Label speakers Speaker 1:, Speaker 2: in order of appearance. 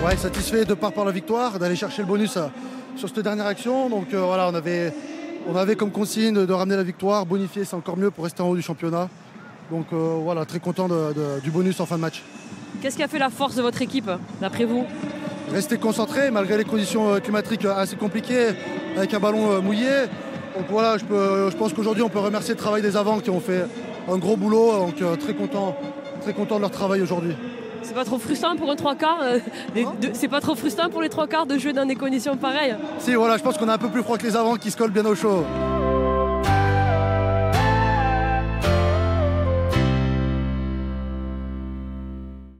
Speaker 1: Ouais, satisfait de par la victoire, d'aller chercher le bonus sur cette dernière action. Donc voilà, on avait comme consigne de ramener la victoire, bonifier, c'est encore mieux pour rester en haut du championnat. Donc voilà, très content du bonus en fin de match.
Speaker 2: Qu'est-ce qui a fait la force de votre équipe, d'après vous?
Speaker 1: Rester concentré malgré les conditions climatiques assez compliquées, avec un ballon mouillé. Donc voilà, je pense qu'aujourd'hui on peut remercier le travail des avants qui ont fait un gros boulot. Donc très content de leur travail aujourd'hui.
Speaker 2: C'est pas trop frustrant pour un trois quarts c'est pas trop frustrant pour les trois quarts de jouer dans des conditions pareilles?
Speaker 1: Si, voilà, je pense qu'on a un peu plus froid que les avants qui se collent bien au chaud.